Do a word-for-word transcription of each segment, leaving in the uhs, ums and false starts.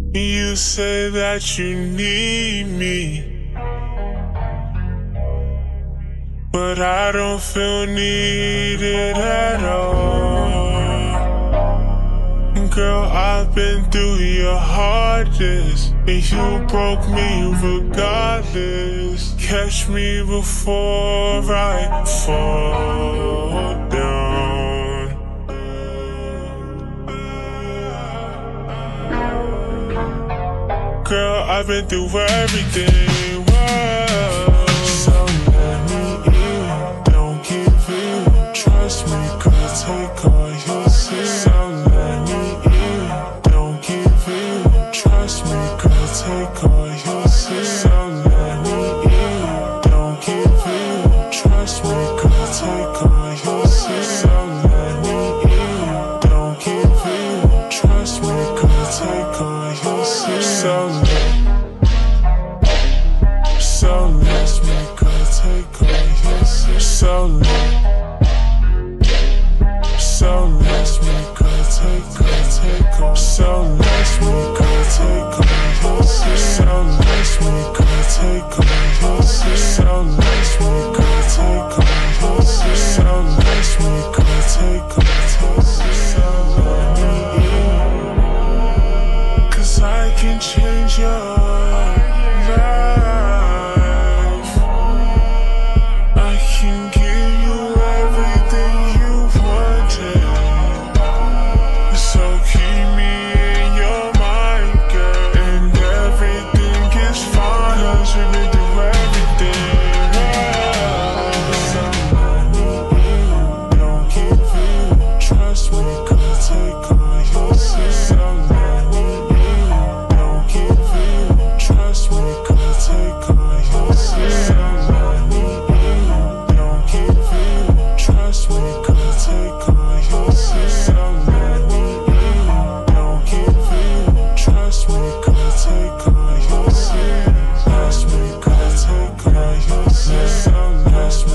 You say that you need me, but I don't feel needed at all. Girl, I've been through your hardest, and you broke me regardless. Catch me before I fall down. Girl, I've been through everything. Whoa. So let me in, don't give in. Trust me, cause take all your sins. So let me in, don't give in. Trust me, cause take all your sins. So let me in, don't give in. Trust me, cause take all your sins. So let me in, don't give in. Trust me, cause take all your sins. So So let's make her take all your sins. So let, so let's make her take her, take her. So let's make her take all your sins. So let's make her take all your sins. So let's make her take all your sins. So let's make her take all your sins. So let me in, cause I can change your life.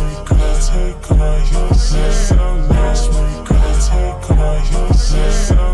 So let's make her take all your sins.